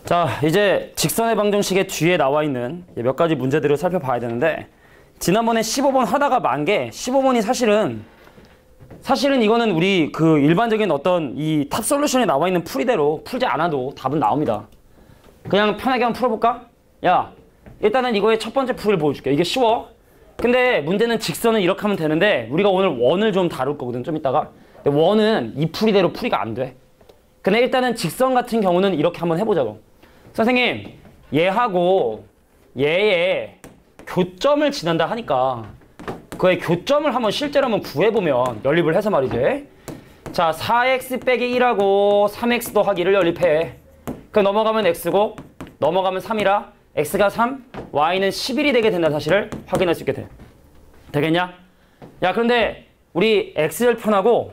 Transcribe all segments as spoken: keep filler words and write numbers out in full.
자, 이제 직선의 방정식의 뒤에 나와 있는 몇 가지 문제들을 살펴봐야 되는데, 지난번에 십오 번 하다가 만 게 십오 번이 사실은 사실은 이거는 우리 그 일반적인 어떤 이 탑 솔루션에 나와 있는 풀이대로 풀지 않아도 답은 나옵니다. 그냥 편하게 한번 풀어볼까? 야, 일단은 이거의 첫 번째 풀이를 보여줄게. 이게 쉬워. 근데 문제는 직선은 이렇게 하면 되는데 우리가 오늘 원을 좀 다룰 거거든, 좀 이따가. 근데 원은 이 풀이대로 풀이가 안 돼. 근데 일단은 직선 같은 경우는 이렇게 한번 해보자고. 선생님, 얘하고 얘의 교점을 지난다 하니까 그의 교점을 한번 실제로 한번 구해보면 연립을 해서 말이지. 자, 사 엑스 빼기 일하고 삼 엑스 더하기 일을 연립해. 그 넘어가면 x고 넘어가면 삼이라 x가 삼, y는 십일이 되게 된다는 사실을 확인할 수 있게 돼. 되겠냐? 야, 그런데 우리 x절편하고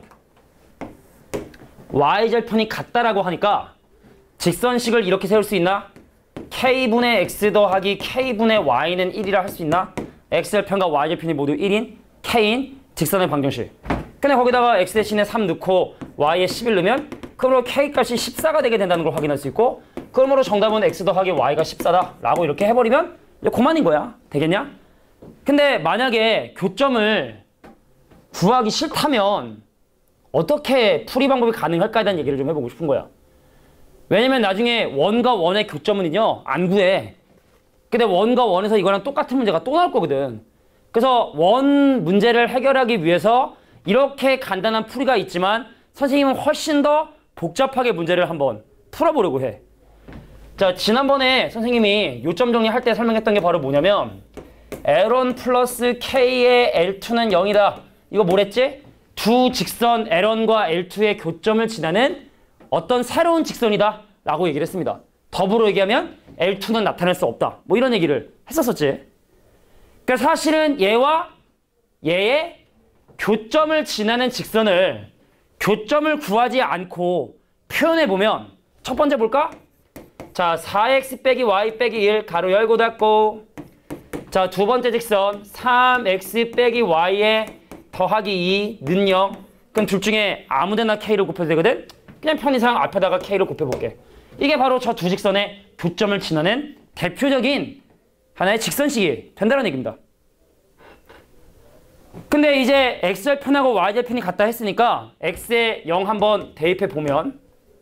y절편이 같다라고 하니까 직선식을 이렇게 세울 수 있나? k분의 x 더하기 k분의 y는 일이라 할 수 있나? x절편과 y절편이 모두 일인 k인 직선의 방정식. 근데 거기다가 x 대신에 삼 넣고 y에 십일 넣으면 그러므로 k값이 십사가 되게 된다는 걸 확인할 수 있고, 그러므로 정답은 x 더하기 y가 십사다 라고 이렇게 해버리면 이제 그만인 거야. 되겠냐? 근데 만약에 교점을 구하기 싫다면 어떻게 풀이 방법이 가능할까에 대한 얘기를 좀 해보고 싶은 거야. 왜냐면 나중에 원과 원의 교점은요 안 구해. 근데 원과 원에서 이거랑 똑같은 문제가 또 나올 거거든. 그래서 원 문제를 해결하기 위해서 이렇게 간단한 풀이가 있지만 선생님은 훨씬 더 복잡하게 문제를 한번 풀어보려고 해. 자, 지난번에 선생님이 요점 정리할 때 설명했던 게 바로 뭐냐면 엘 원 플러스 K의 엘 투는 영이다. 이거 뭐랬지? 두 직선 엘 원과 엘 투의 교점을 지나는 어떤 새로운 직선이다 라고 얘기를 했습니다. 더불어 얘기하면 엘 투는 나타낼 수 없다. 뭐 이런 얘기를 했었었지. 그러니까 사실은 얘와 얘의 교점을 지나는 직선을 교점을 구하지 않고 표현해보면 첫 번째 볼까? 자, 사 엑스 빼기 y 빼기 일 가로 열고 닫고. 자, 두 번째 직선 삼 엑스 빼기 y에 더하기 이는 영. 그럼 둘 중에 아무데나 k를 곱해도 되거든? 그냥 편의상 앞에다가 k를 곱해볼게. 이게 바로 저 두 직선의 교점을 지나는 대표적인 하나의 직선식이 된다는 얘기입니다. 근데 이제 x절편하고 y절편이 같다 했으니까 x에 영 한번 대입해 보면,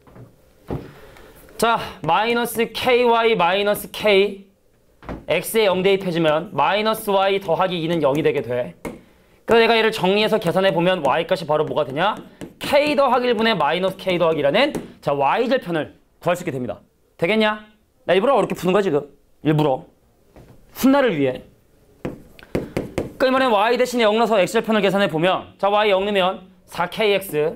자, 마이너스 ky 마이너스 k x에 영 대입해주면 마이너스 y 더하기 이는 영이 되게 돼. 그래서 내가 얘를 정리해서 계산해 보면 y값이 바로 뭐가 되냐? k 더하기 일분의 마이너스 k 더하기 일이라는 자 y절편을 구할 수 있게 됩니다. 되겠냐? 나 일부러 어렵게 푸는 거야 지금. 일부러 훗날을 위해. 그러니까 이번엔 y 대신에 영 넣어서 x절편을 계산해 보면, 자, y 영 넣으면 사 케이 엑스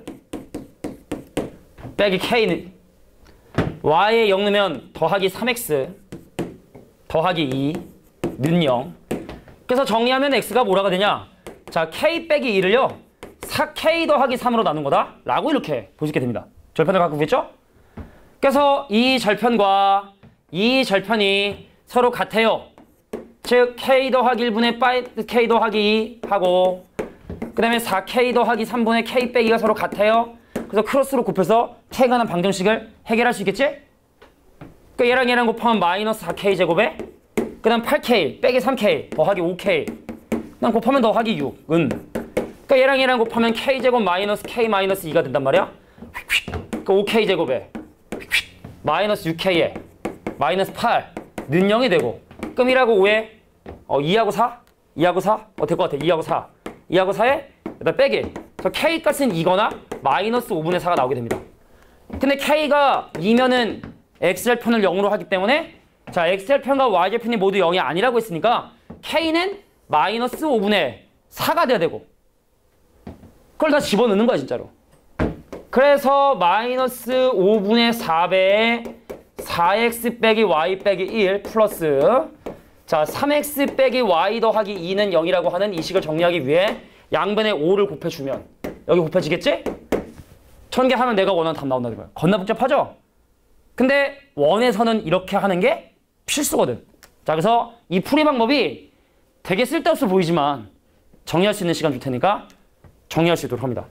빼기 k는 y에 영 넣으면 더하기 삼 엑스 더하기 이는 영. 그래서 정리하면 x가 뭐라가 되냐? 자, k 빼기 이를요 사 케이 더하기 삼으로 나눈 거다 라고 이렇게 볼 수 있게 됩니다. 절편을 갖고 있겠죠? 그래서 이 절편과 이 절편이 서로 같아요. 즉 k 더하기 일분의 k 더하기 이 하고 그 다음에 사 케이 더하기 삼분의 k 빼기가 서로 같아요. 그래서 크로스로 곱해서 k에 관한 방정식을 해결할 수 있겠지? 그러니까 얘랑 얘랑 곱하면 마이너스 사 케이 제곱에 그 다음 팔 케이 빼기 삼 케이 더하기 오 케이 그 다음 곱하면 더하기 육은, 그러니까 얘랑 얘랑 곱하면 k 제곱 마이너스 k 마이너스 이가 된단 말이야. 그 오 케이 제곱에 마이너스 육 케이에 마이너스 팔는 영이 되고, 그럼 일하고 오에 어, 이하고 사? 이하고 사? 어, 될 것 같아. 이하고 사. 이하고 사에 일단 빼기. 그래서 k 값은 이거나 마이너스 오분의 사가 나오게 됩니다. 근데 k가 이면은 x절편을 영으로 하기 때문에 자, x절편과 y절편이 모두 영이 아니라고 했으니까 k는 마이너스 오분의 사가 돼야 되고, 그걸 다 집어넣는 거야 진짜로. 그래서 마이너스 오분의 사 배에 사 엑스 빼기 y 빼기 일 플러스 자, 삼 엑스 빼기 y 더하기 이는 영이라고 하는 이 식을 정리하기 위해 양변에 오를 곱해주면 여기 곱해지겠지? 천 개 하면 내가 원하는 답 나온다는 거야. 겁나 복잡하죠? 근데 원에서는 이렇게 하는 게 필수거든. 자, 그래서 이 풀이 방법이 되게 쓸데없어 보이지만 정리할 수 있는 시간 줄 테니까 정리할 수 있도록 합니다.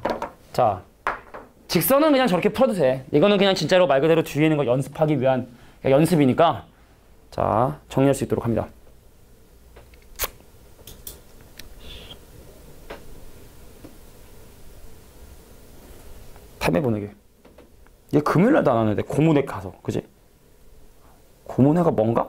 자, 직선은 그냥 저렇게 풀어도 돼. 이거는 그냥 진짜로 말 그대로 뒤에 있는 거 연습하기 위한 연습이니까 자 정리할 수 있도록 합니다. 탐해 보내기. 얘 금요일날도 안 하는데 고문회 가서 그지? 고문회가 뭔가?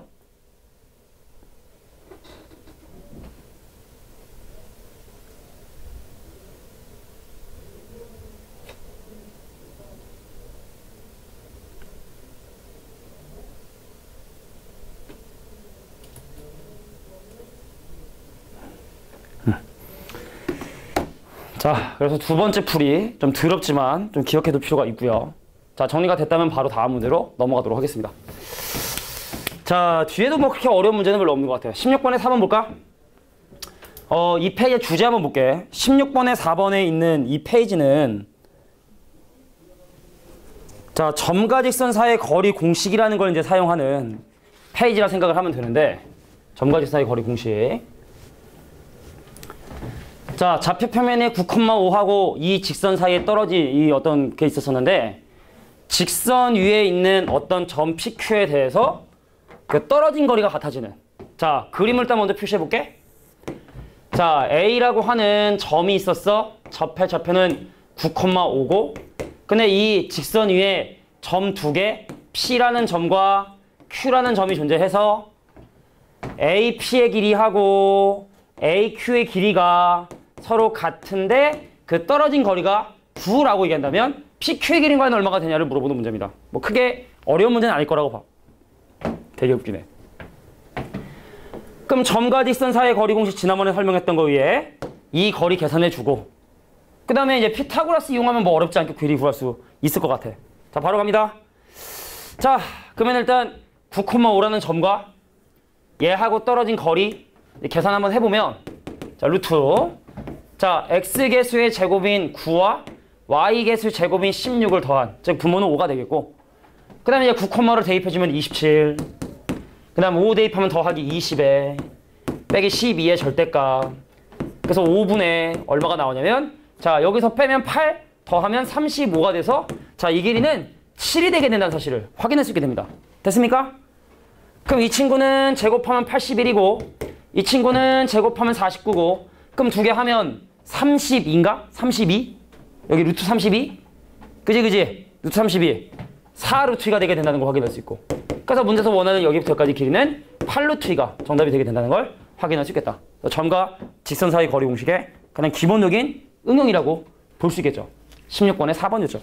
자, 그래서 두 번째 풀이 좀 더럽지만 좀 기억해둘 필요가 있고요. 자, 정리가 됐다면 바로 다음 문제로 넘어가도록 하겠습니다. 자, 뒤에도 뭐 그렇게 어려운 문제는 별로 없는 것 같아요. 십육 번에 사 번 볼까? 어, 이 페이지의 주제 한번 볼게. 십육 번에 사 번에 있는 이 페이지는 자, 점과 직선 사이의 거리 공식이라는 걸 이제 사용하는 페이지라 생각을 하면 되는데 점과 직선 사이의 거리 공식. 자, 좌표 표면에 구 콤마 오하고 이 직선 사이에 떨어진 이 어떤 게 있었었는데 직선 위에 있는 어떤 점 피큐에 대해서 그 떨어진 거리가 같아지는 자, 그림을 일단 먼저 표시해 볼게. 자, A라고 하는 점이 있었어. 접해 좌표는 구 콤마 오고 근데 이 직선 위에 점 두 개 P라는 점과 Q라는 점이 존재해서 에이피의 길이하고 에이큐의 길이가 서로 같은데 그 떨어진 거리가 구라고 얘기한다면 피큐의 길이는 얼마가 되냐를 물어보는 문제입니다. 뭐 크게 어려운 문제는 아닐 거라고 봐. 되게 웃기네. 그럼 점과 직선 사이의 거리 공식 지난번에 설명했던 거 위에 이 거리 계산해주고 그 다음에 이제 피타고라스 이용하면 뭐 어렵지 않게 길이 구할 수 있을 것 같아. 자, 바로 갑니다. 자, 그러면 일단 구 콤마 오라는 점과 얘하고 떨어진 거리 계산 한번 해보면 자, 루트 자, x개수의 제곱인 구와 y개수 제곱인 십육을 더한 즉 분모는 오가 되겠고 그 다음에 이제 구 콤마를 대입해주면 이십칠 그 다음 오 대입하면 더하기 이십에 빼기 십이의 절대값 그래서 오분의 얼마가 나오냐면 자, 여기서 빼면 팔 더하면 삼십오가 돼서 자, 이 길이는 칠이 되게 된다는 사실을 확인할 수 있게 됩니다. 됐습니까? 그럼 이 친구는 제곱하면 팔십일이고 이 친구는 제곱하면 사십구고 그럼 두 개 하면 삼십이인가? 삼십이? 여기 루트 삼십이? 그지 그지? 루트 삼십이 사 루트 이가 되게 된다는 걸 확인할 수 있고 그래서 문제에서 원하는 여기부터 여기까지 길이는 팔 루트 이가 정답이 되게 된다는 걸 확인할 수 있겠다. 점과 직선 사이 거리 공식의 가장 기본적인 응용이라고 볼 수 있겠죠. 십육 번에 사 번이었죠.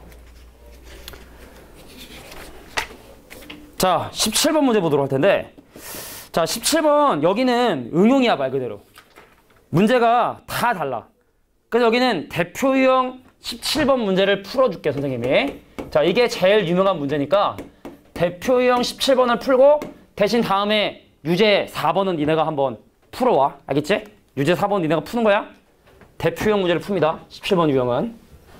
자, 십칠 번 문제 보도록 할 텐데 자, 십칠 번 여기는 응용이야 말 그대로. 문제가 다 달라. 그래서 여기는 대표 유형 십칠 번 문제를 풀어줄게 선생님이. 자, 이게 제일 유명한 문제니까 대표 유형 십칠 번을 풀고 대신 다음에 유제 사 번은 니네가 한번 풀어와. 알겠지? 유제 사 번 니네가 푸는 거야. 대표 유형 문제를 풉니다. 십칠 번 유형은.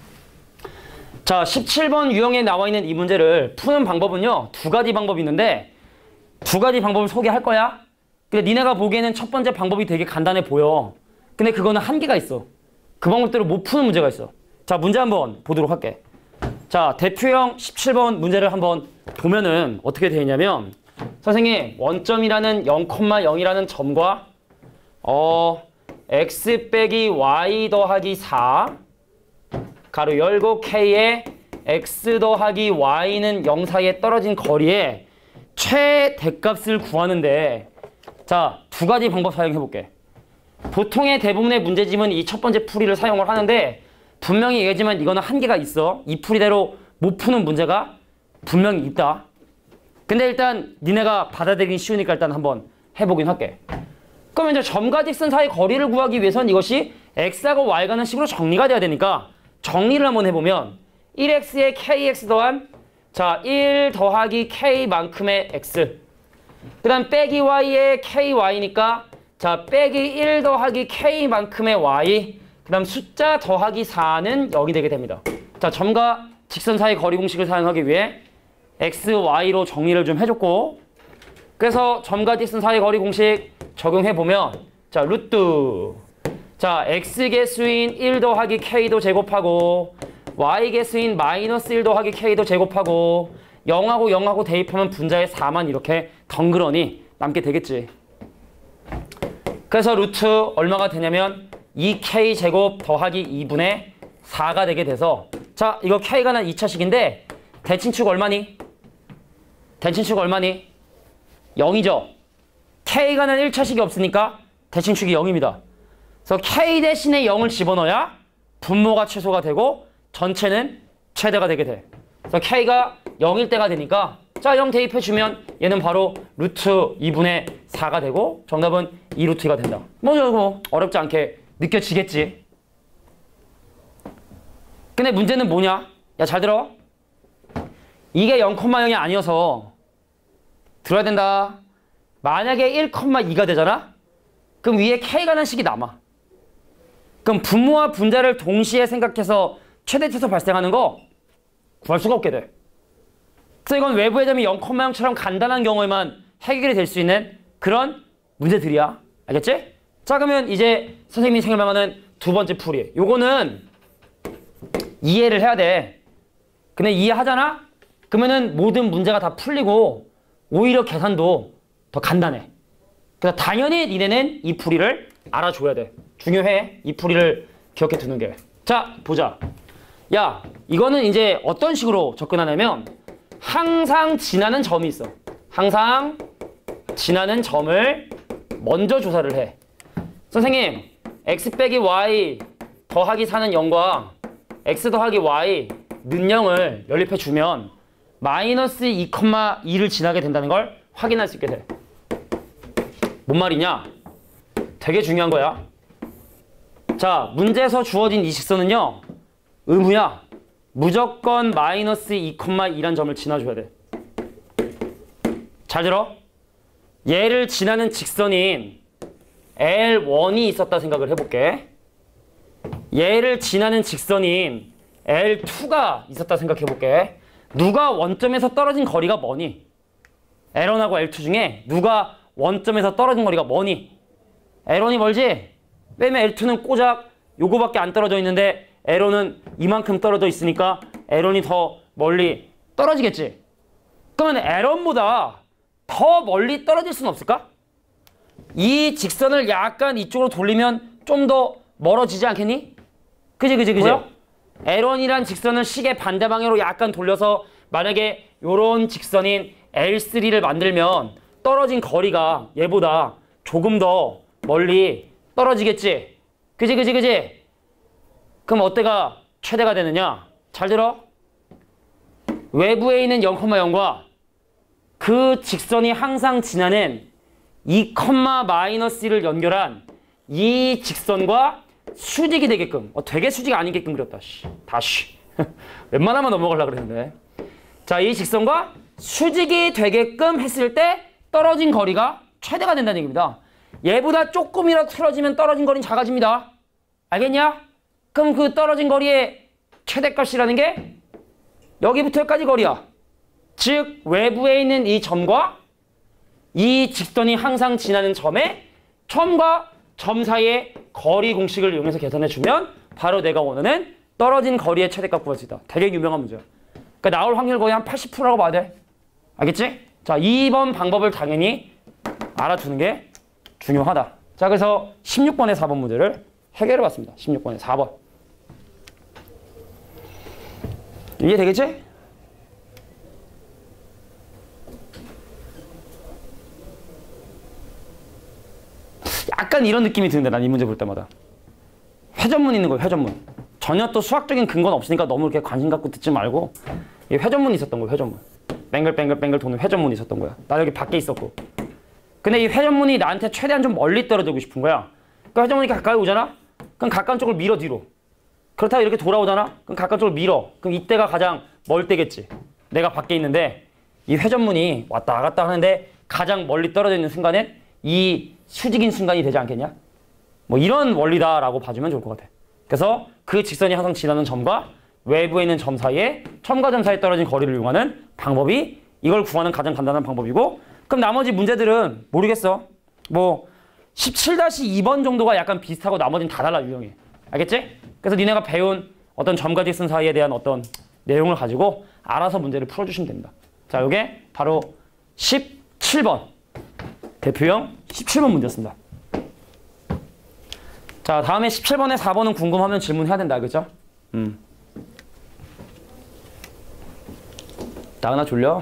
자, 십칠 번 유형에 나와 있는 이 문제를 푸는 방법은요. 두 가지 방법이 있는데 두 가지 방법을 소개할 거야. 근데 니네가 보기에는 첫 번째 방법이 되게 간단해 보여. 근데 그거는 한계가 있어. 그 방법대로 못 푸는 문제가 있어. 자, 문제 한번 보도록 할게. 자, 대표형 십칠 번 문제를 한번 보면은 어떻게 되어 있냐면 선생님 원점이라는 영 콤마 영이라는 점과 어 x 빼기 y 더하기 사 가로 열고 k에 x 더하기 y는 영 사이에 떨어진 거리에 최대값을 구하는데 자, 두 가지 방법 사용해 볼게. 보통의 대부분의 문제집은 이 첫 번째 풀이를 사용을 하는데 분명히 얘기하지만 이거는 한계가 있어. 이 풀이대로 못 푸는 문제가 분명히 있다. 근데 일단 니네가 받아들이기 쉬우니까 일단 한번 해보긴 할게. 그럼 이제 점과 직선 사이 거리를 구하기 위해서는 이것이 x하고 y가는 식으로 정리가 돼야 되니까 정리를 한번 해보면 일 엑스에 kx 더한 자, 일 더하기 k만큼의 x 그 다음 빼기 y에 ky니까 자, 빼기 일 더하기 k만큼의 y 그 다음 숫자 더하기 사는 영이 되게 됩니다. 자, 점과 직선 사이 거리 공식을 사용하기 위해 x, y로 정리를 좀 해줬고 그래서 점과 직선 사이 거리 공식 적용해보면 자, 루트 자, x개수인 일 더하기 k도 제곱하고 y개수인 마이너스 일 더하기 k도 제곱하고 영하고 영하고 대입하면 분자에 사만 이렇게 덩그러니 남게 되겠지. 그래서 루트 얼마가 되냐면 이 케이 제곱 더하기 이분의 사가 되게 돼서 자 이거 K가 난 이 차식인데 대칭축 얼마니? 대칭축 얼마니? 영이죠. K가 난 일 차식이 없으니까 대칭축이 영입니다. 그래서 K 대신에 영을 집어넣어야 분모가 최소가 되고 전체는 최대가 되게 돼. 그래서 K가 영일 때가 되니까 자 영 대입해주면 얘는 바로 루트 이분의 사가 되고 정답은 이 루트 이가 된다. 뭐 뭐 어렵지 않게 느껴지겠지. 근데 문제는 뭐냐? 야 잘 들어. 이게 영, 영이 아니어서 들어야 된다. 만약에 일, 이가 되잖아? 그럼 위에 K가 난 식이 남아. 그럼 분모와 분자를 동시에 생각해서 최대치에서 발생하는 거 구할 수가 없게 돼. 그래서 이건 외부의 점이 영, 영처럼 간단한 경우에만 해결이 될 수 있는 그런 문제들이야. 알겠지? 자 그러면 이제 선생님이 생각하는 두 번째 풀이. 요거는 이해를 해야 돼. 근데 이해하잖아? 그러면은 모든 문제가 다 풀리고 오히려 계산도 더 간단해. 그래서 당연히 니네는 이 풀이를 알아줘야 돼. 중요해. 이 풀이를 기억해 두는 게. 자 보자. 야 이거는 이제 어떤 식으로 접근하냐면 항상 지나는 점이 있어. 항상 지나는 점을 먼저 조사를 해. 선생님 x 빼기 y 더하기 사는 영과 x 더하기 y 는 영을 연립해 주면 마이너스 이, 이를 지나게 된다는 걸 확인할 수 있게 돼. 뭔 말이냐? 되게 중요한 거야. 자 문제에서 주어진 이 직선은요 의무야. 무조건 마이너스 이, 이란 점을 지나줘야 돼. 잘 들어. 얘를 지나는 직선인 엘 원이 있었다 생각을 해볼게. 얘를 지나는 직선인 엘 투가 있었다 생각해볼게. 누가 원점에서 떨어진 거리가 뭐니? 엘 원하고 엘 투 중에 누가 원점에서 떨어진 거리가 뭐니? 엘 원이 멀지? 왜냐면 엘 투는 꼬작 요거밖에 안 떨어져 있는데 엘 원은 이만큼 떨어져 있으니까 엘 원이 더 멀리 떨어지겠지? 그러면 엘 원보다 더 멀리 떨어질 수는 없을까? 이 직선을 약간 이쪽으로 돌리면 좀 더 멀어지지 않겠니? 그지 그지 그지? 엘 원이란 직선을 식의 반대 방향으로 약간 돌려서 만약에 요런 직선인 엘 쓰리를 만들면 떨어진 거리가 얘보다 조금 더 멀리 떨어지겠지? 그지 그지 그지? 그럼 어때가 최대가 되느냐? 잘 들어. 외부에 있는 영, 영과 그 직선이 항상 지나는 이, 마이너스 일을 연결한 이 직선과 수직이 되게끔. 어, 되게 수직이 아니게끔 그렸다. 씨. 다시. 웬만하면 넘어가려고 그랬는데. 자, 이 직선과 수직이 되게끔 했을 때 떨어진 거리가 최대가 된다는 얘기입니다. 얘보다 조금이라도 틀어지면 떨어진 거리는 작아집니다. 알겠냐? 그럼 그 떨어진 거리의 최대값이라는 게 여기부터 여기까지 거리야. 즉 외부에 있는 이 점과 이 직선이 항상 지나는 점의 점과 점 사이의 거리 공식을 이용해서 계산해주면 바로 내가 원하는 떨어진 거리의 최대값 구할 수 있다. 되게 유명한 문제야. 그러니까 나올 확률 거의 한 팔십 퍼센트라고 봐야 돼. 알겠지? 자, 이 번 방법을 당연히 알아두는 게 중요하다. 자, 그래서 십육 번의 사 번 문제를 해결해봤습니다. 십육 번의 사 번. 이해되겠지? 약간 이런 느낌이 드는데 난 이 문제 볼 때마다 회전문 있는 거예요. 회전문. 전혀 또 수학적인 근거는 없으니까 너무 이렇게 관심 갖고 듣지 말고 이 회전문이 있었던 거예요. 회전문. 뱅글뱅글뱅글 도는 회전문이 있었던 거야. 나 여기 밖에 있었고. 근데 이 회전문이 나한테 최대한 좀 멀리 떨어지고 싶은 거야. 그러니까 회전문이 가까이 오잖아? 그럼 가까운 쪽을 밀어 뒤로. 그렇다고 이렇게 돌아오잖아? 그럼 가까운 쪽을 밀어. 그럼 이때가 가장 멀 때겠지. 내가 밖에 있는데 이 회전문이 왔다 갔다 하는데 가장 멀리 떨어져 있는 순간엔 이 수직인 순간이 되지 않겠냐? 뭐 이런 원리다라고 봐주면 좋을 것 같아. 그래서 그 직선이 항상 지나는 점과 외부에 있는 점 사이에 점과 점 사이에 떨어진 거리를 이용하는 방법이 이걸 구하는 가장 간단한 방법이고, 그럼 나머지 문제들은 모르겠어. 뭐 십칠 이 번 정도가 약간 비슷하고 나머지는 다 달라 유형이. 알겠지? 그래서 니네가 배운 어떤 점과 직선 사이에 대한 어떤 내용을 가지고 알아서 문제를 풀어주시면 됩니다. 자, 요게 바로 십칠 번. 대표형 십칠 번 문제였습니다. 자, 다음에 십칠 번에 사 번은 궁금하면 질문해야 된다. 그죠? 음. 나은아 졸려?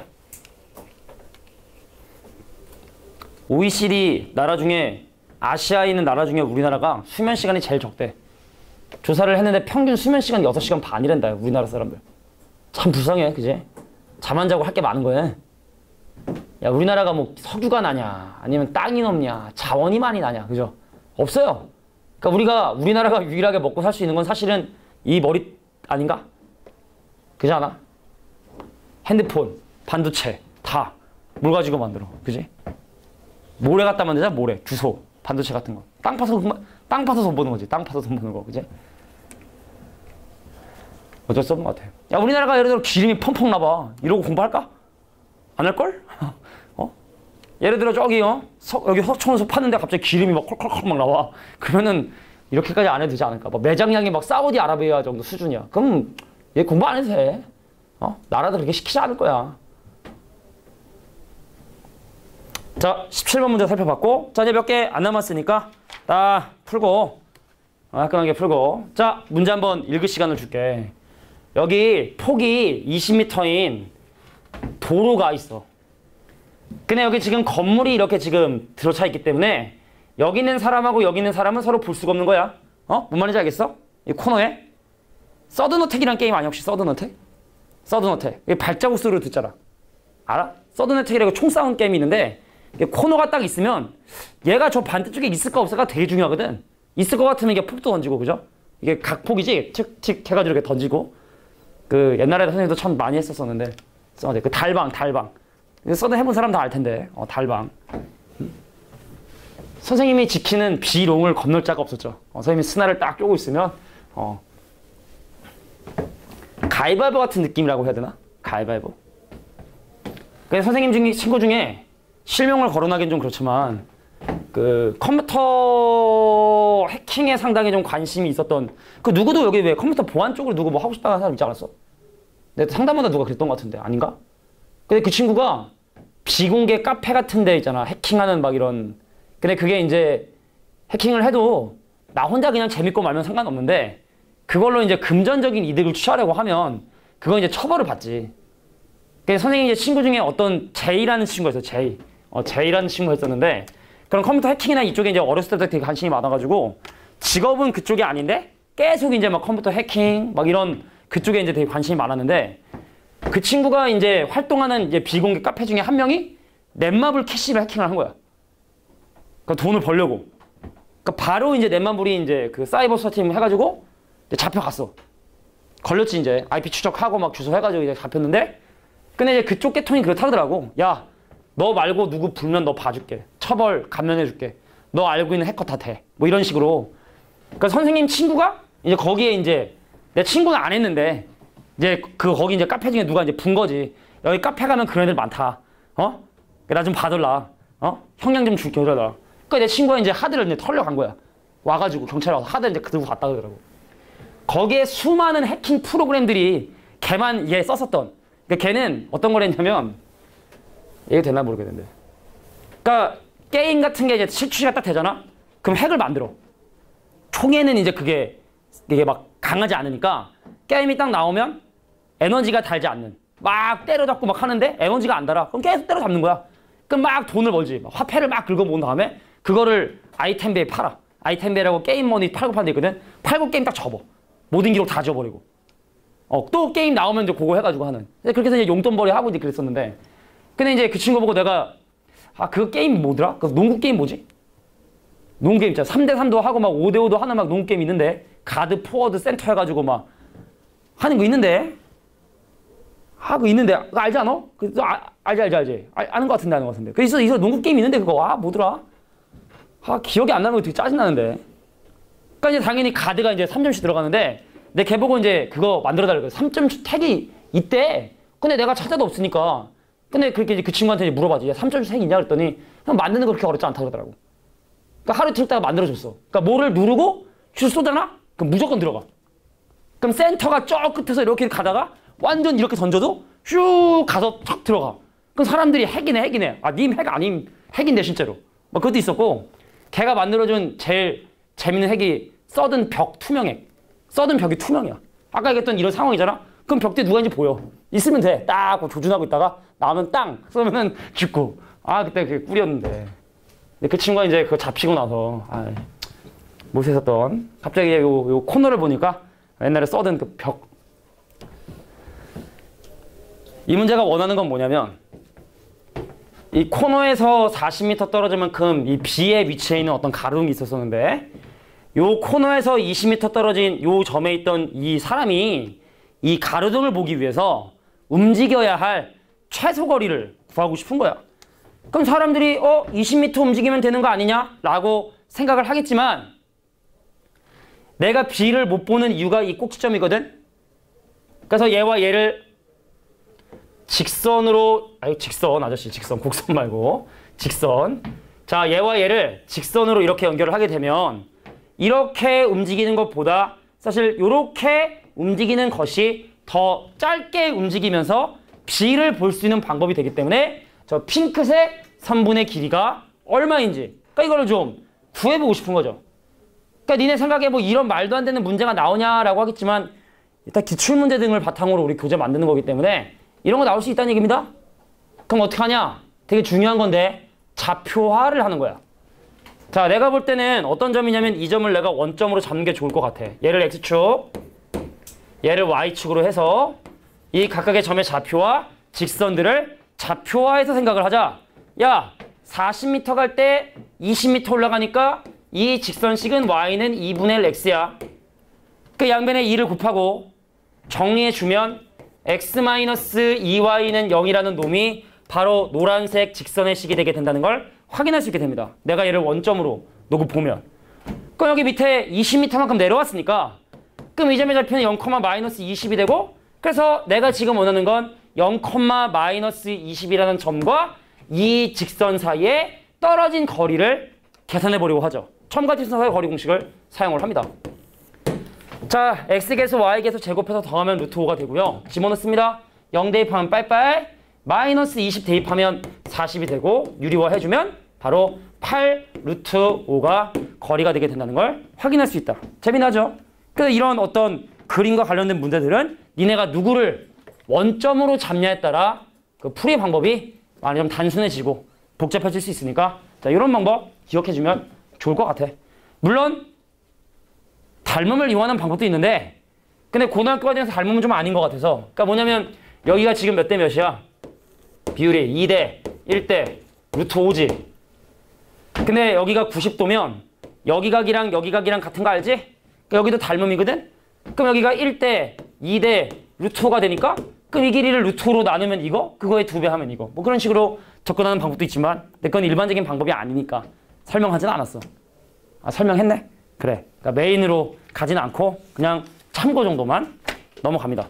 오이시디 나라 중에 아시아에 있는 나라 중에 우리나라가 수면 시간이 제일 적대. 조사를 했는데 평균 수면 시간이 여섯 시간 반이란다. 우리나라 사람들. 참 불쌍해. 그지? 잠 안 자고 할 게 많은 거야. 야, 우리나라가 뭐 석유가 나냐 아니면 땅이 없냐 자원이 많이 나냐. 그죠? 없어요. 그러니까 우리가 우리나라가 유일하게 먹고 살 수 있는 건 사실은 이 머리 아닌가? 그지 않아? 핸드폰, 반도체 다 뭘 가지고 만들어. 그지? 모래 갖다 만들자. 모래, 주소, 반도체 같은 거. 땅 파서 땅 파서 돈 버는 거지. 땅 파서 돈 버는 거. 그지? 어쩔 수 없는 것 같아. 야, 우리나라가 예를 들어 기름이 펑펑 나봐. 이러고 공부할까? 안 할걸? 어? 예를 들어 저기 어? 서, 여기 석촌에서 파는데 갑자기 기름이 막 콜콜콜 막 나와. 그러면은 이렇게까지 안 해도 되지 않을까? 막 매장량이 막 사우디아라비아 정도 수준이야. 그럼 얘 공부 안 해도 돼. 어? 나라도 그렇게 시키지 않을 거야. 자, 십칠 번 문제 살펴봤고, 자, 이제 몇 개 안 남았으니까 딱 풀고 어, 깔끔하게 풀고. 자, 문제 한번 읽을 시간을 줄게. 여기 폭이 이십 미터인 도로가 있어. 근데 여기 지금 건물이 이렇게 지금 들어차 있기 때문에 여기 있는 사람하고 여기 있는 사람은 서로 볼 수가 없는 거야. 어? 뭔 말인지 알겠어? 이 코너에 서든어택이라는 게임 아니야 혹시? 서든어택? 서든어택. 이게 발자국 소리를 듣잖아. 알아? 서든어택이라고 총 쏴는 게임이 있는데 코너가 딱 있으면 얘가 저 반대쪽에 있을까 없을까 되게 중요하거든. 있을 것 같으면 이게 폭도 던지고, 그죠? 이게 각폭이지? 틱틱 해가지고 이렇게 던지고. 그 옛날에 선생님도 참 많이 했었었는데 서든 그 달방 달방 서든 해본 사람 다 알 텐데. 어, 달방. 음? 선생님이 지키는 비롱을 건널 자가 없었죠. 어, 선생님이 스나를 딱 쪼고 있으면 어, 가위바위보 같은 느낌이라고 해야 되나? 가위바위보. 그래서 선생님 중에 친구 중에 실명을 거론하기는 좀 그렇지만 그 컴퓨터 해킹에 상당히 좀 관심이 있었던 그 누구도 여기 왜 컴퓨터 보안 쪽으로 누구 뭐 하고 싶다는 사람 있지 않았어? 근데 상담마다 누가 그랬던 것 같은데 아닌가? 근데 그 친구가 비공개 카페 같은 데 있잖아. 해킹하는 막 이런. 근데 그게 이제 해킹을 해도 나 혼자 그냥 재밌고 말면 상관없는데 그걸로 이제 금전적인 이득을 취하려고 하면 그건 이제 처벌을 받지. 그래서 선생님 이제 친구 중에 어떤 제이라는 친구가 있어. 제이. 어, 제이라는 친구가 있었는데 그런 컴퓨터 해킹이나 이쪽에 이제 어렸을 때부터 되게 관심이 많아가지고 직업은 그쪽이 아닌데 계속 이제 막 컴퓨터 해킹 막 이런 그쪽에 이제 되게 관심이 많았는데 그 친구가 이제 활동하는 이제 비공개 카페 중에 한 명이 넷마블 캐시를 해킹을 한 거야. 그러니까 돈을 벌려고. 그러니까 바로 이제 넷마블이 이제 그 사이버 수사팀 해가지고 이제 잡혀갔어. 걸렸지 이제 아이피 추적하고 막 주소 해가지고 이제 잡혔는데 근데 이제 그쪽 계통이 그렇다더라고. 야, 너 말고 누구 불면 너 봐줄게. 처벌 감면해줄게. 너 알고 있는 해커 다 돼. 뭐 이런 식으로. 그러니까 선생님 친구가 이제 거기에 이제 내 친구는 안 했는데 이제 그 거기 이제 카페 중에 누가 이제 분 거지. 여기 카페 가면 그런 애들 많다. 어? 나 좀 봐달라. 어? 형량 좀 줄게 해달라. 그러니까 내 친구가 이제 하드를 이제 털려간 거야. 와가지고 경찰에 와서 하드를 이제 들고 갔다 그러더라고. 거기에 수많은 해킹 프로그램들이 걔만 얘 썼었던. 그러니까 걔는 어떤 걸 했냐면 이게 되나 모르겠는데. 그러니까 게임 같은 게 이제 실추시가 딱 되잖아. 그럼 핵을 만들어. 총에는 이제 그게 이게 막 강하지 않으니까 게임이 딱 나오면 에너지가 달지 않는. 막 때려잡고 막 하는데 에너지가 안 달아. 그럼 계속 때려잡는 거야. 그럼 막 돈을 벌지. 막 화폐를 막 긁어모은 다음에 그거를 아이템베이에 팔아. 아이템베이라고 게임 머니 팔고 파는 데 있거든. 팔고 게임 딱 접어. 모든 기록 다 지워버리고. 어, 또 게임 나오면 이제 그거 해가지고 하는. 그렇게 해서 이제 용돈벌이 하고 이제 그랬었는데. 근데 이제 그 친구 보고 내가 아, 그 게임 뭐더라? 그 농구 게임 뭐지? 농구 게임 있잖아. 삼 대 삼도 하고 막 오 대 오도 하는 막 농구 게임 있는데 가드, 포워드, 센터 해가지고 막 하는 거 있는데 아, 그거 있는데 그거 알지 않아? 그, 아, 알지 알지 알지 아, 아는 거 같은데 아는 거 같은데 그래서 있어 농구 게임 있는데 그거 아 뭐더라? 아 기억이 안 나는 거 되게 짜증나는데. 그러니까 이제 당연히 가드가 이제 삼 점씩 들어가는데 내 걔 보고 이제 그거 만들어 달라고 삼 점 택이 있대. 근데 내가 찾아도 없으니까. 근데 그렇게 이제 그 친구한테 이제 물어봐지. 삼 점 택이 있냐 그랬더니 그냥 만드는 거 그렇게 어렵지 않다 그러더라고. 그러니까 하루 이틀 있다가 만들어줬어. 그러니까 뭐를 누르고 줄 쏘잖아? 그럼 무조건 들어가. 그럼 센터가 저 끝에서 이렇게 가다가 완전 이렇게 던져도 쭉 가서 탁 들어가. 그럼 사람들이 핵이네 핵이네. 아 님 핵 아님 핵인데 실제로. 뭐 그것도 있었고 걔가 만들어준 제일 재밌는 핵이 서든 벽 투명핵. 서든 벽이 투명이야. 아까 얘기했던 이런 상황이잖아. 그럼 벽 뒤에 누가 있는지 보여. 있으면 돼. 딱 조준하고 있다가 나오면 땅 쏘면은 죽고. 아 그때 그게 꿀이었는데. 근데 그 친구가 이제 그거 잡히고 나서 아, 못했었던 갑자기 요, 요 코너를 보니까 옛날에 써든 그 벽. 이 문제가 원하는 건 뭐냐면 이 코너에서 사십 미터 떨어질 만큼 이 B의 위치에 있는 어떤 가로등이 있었었는데 요 코너에서 이십 미터 떨어진 요 점에 있던 이 사람이 이 가로등을 보기 위해서 움직여야 할 최소 거리를 구하고 싶은 거야. 그럼 사람들이 어 이십 미터 움직이면 되는 거 아니냐? 라고 생각을 하겠지만 내가 B를 못 보는 이유가 이 꼭지점이거든. 그래서 얘와 얘를 직선으로 아니 직선 아저씨 직선 곡선 말고 직선. 자 얘와 얘를 직선으로 이렇게 연결을 하게 되면 이렇게 움직이는 것보다 사실 이렇게 움직이는 것이 더 짧게 움직이면서 B를 볼 수 있는 방법이 되기 때문에 저 핑크색 선분의 길이가 얼마인지 그러니까 이거를 좀 구해보고 싶은 거죠. 그러니까 니네 생각에 뭐 이런 말도 안 되는 문제가 나오냐라고 하겠지만 일단 기출문제 등을 바탕으로 우리 교재 만드는 거기 때문에 이런 거 나올 수 있다는 얘기입니다. 그럼 어떻게 하냐? 되게 중요한 건데 좌표화를 하는 거야. 자, 내가 볼 때는 어떤 점이냐면 이 점을 내가 원점으로 잡는 게 좋을 것 같아. 얘를 X축, 얘를 Y축으로 해서 이 각각의 점의 좌표와 직선들을 좌표화해서 생각을 하자. 야, 사십 미터 갈 때 이십 미터 올라가니까 이 직선식은 Y는 이분의 일 X야. 그 양변에 이를 곱하고 정리해주면 X 이 와이는 영이라는 놈이 바로 노란색 직선의 식이 되게 된다는 걸 확인할 수 있게 됩니다. 내가 얘를 원점으로 놓고 보면. 그럼 여기 밑에 이십 미터만큼 내려왔으니까 그럼 이 점의 좌표는 영, 이십이 되고 그래서 내가 지금 원하는 건 영, 이십이라는 점과 이 직선 사이에 떨어진 거리를 계산해 보려고 하죠. 점과 직선 사이의 거리 공식을 사용을 합니다. 자, X계수, Y계수 제곱해서 더하면 루트 오가 되고요. 집어넣습니다. 영 대입하면 빨빨, 마이너스 이십 대입하면 사십이 되고 유리화 해주면 바로 팔 루트 오가 거리가 되게 된다는 걸 확인할 수 있다. 재미나죠? 그래서 이런 어떤 그림과 관련된 문제들은 니네가 누구를 원점으로 잡냐에 따라 그 풀이 방법이 많이 좀 단순해지고 복잡해질 수 있으니까 자, 이런 방법 기억해주면 좋을 것 같아. 물론 닮음을 이용하는 방법도 있는데 근데 고등학교 과정에서 닮음은 좀 아닌 것 같아서 그러니까 뭐냐면 여기가 지금 몇 대 몇이야? 비율이 이 대 일 대 루트 오지. 근데 여기가 구십 도면 여기 각이랑 여기 각이랑 같은 거 알지? 그러니까 여기도 닮음이거든? 그럼 여기가 일 대 이 대 루트 오가 되니까 그럼 이 길이를 루트 오로 나누면 이거? 그거의 두 배 하면 이거. 뭐 그런 식으로 접근하는 방법도 있지만 근데 그건 일반적인 방법이 아니니까 설명하진 않았어. 아 설명했네? 그래. 그러니까 메인으로 가진 않고 그냥 참고 정도만 넘어갑니다.